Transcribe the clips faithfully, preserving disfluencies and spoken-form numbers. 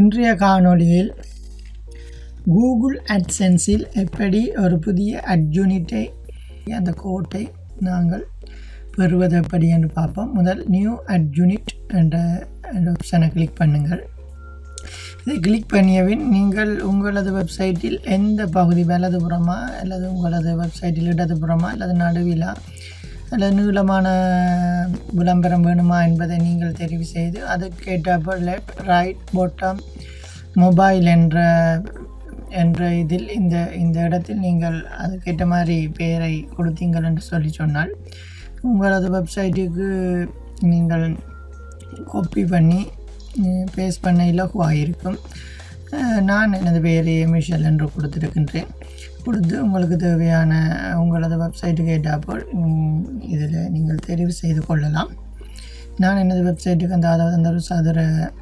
இன்றைய காணொளியில் கூகுள் அட்சென்ஸில் எப்படி ஒரு புதிய அட்யூனிட்டை அந்த கோட்டை நாங்கள் பெறுவது எப்படி என்று பார்ப்போம். முதல் நியூ அட்யூனிட் என்ற ஆப்ஷனை கிளிக் பண்ணுங்கள். இதை கிளிக் பண்ணியபின் நீங்கள் உங்களது வெப்சைட்டில் எந்த பகுதி வலதுபுறமா அல்லது உங்களது வெப்சைட்டில் இடதுபுறமா அல்லது நடுவிலா அல்லது நீளமான விளம்பரம் வேணுமா என்பதை நீங்கள் தெரிவு செய்து அதுக்கேற்றப்ப லெஃப்ட் ரைட் பாட்டம் மொபைல் என்ற என்ற இதில் இந்த இந்த இடத்தில் நீங்கள் அதுக்கேற்ற மாதிரி பெயரை கொடுத்தீங்கள் என்று சொல்லி சொன்னால் உங்களது வெப்சைட்டுக்கு நீங்கள் காப்பி பண்ணி பேஸ்ட் பண்ண இலகுவாக இருக்கும். நான் எனது பெயரை மிஷல் என்று கொடுத்துருக்கின்றேன். கொடுத்து உங்களுக்கு தேவையான உங்களது வெப்சைட்டுக்கு ஏற்றாப்போல் இதில் நீங்கள் தெரிவு செய்து கொள்ளலாம். நான் எனது வெப்சைட்டுக்கு அந்த அதாவது அந்த ஒரு சதுர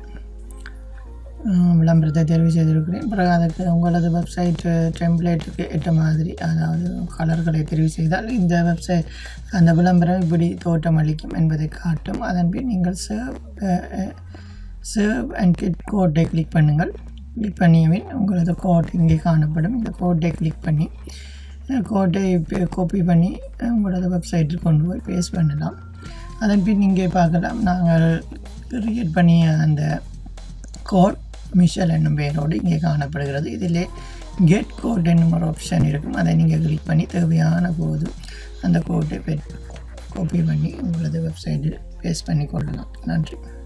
விளம்பரத்தை தெரிவு செய்திருக்கிறேன். பிறகு அதுக்கு உங்களது வெப்சைட் டெம்ப்ளேட்டுக்கு ஏற்ற மாதிரி அதாவது கலர்களை தெரிவு செய்தால் இந்த வெப்சைட் அந்த விளம்பரம் இப்படி தோற்றம் அளிக்கும் என்பதை காட்டும். அதன் பின் நீங்கள் சேவ் சேவ் அண்ட் கெட் கோட்டை கிளிக் பண்ணுங்கள். கிளிக் பண்ணியபின் உங்களது கோட் இங்கே காணப்படும். இந்த கோட்டை கிளிக் பண்ணி கோட்டை காப்பி பண்ணி உங்களது வெப்சைட்டில் கொண்டு போய் பேஸ்ட் பண்ணலாம். அதன் பின் இங்கே பார்க்கலாம் நாங்கள் கிரியேட் பண்ணிய அந்த கோட் மிஷல் என்னும் பெயரோடு இங்கே காணப்படுகிறது. இதிலே கெட் கோட் என்னும் ஒரு ஆப்ஷன் இருக்கும். அதை நீங்கள் கிளிக் பண்ணி தேவையான போது அந்த கோட்டை காப்பி பண்ணி உங்களது வெப்சைட்டில் பேஸ்ட் பண்ணி கொள்ளலாம். நன்றி.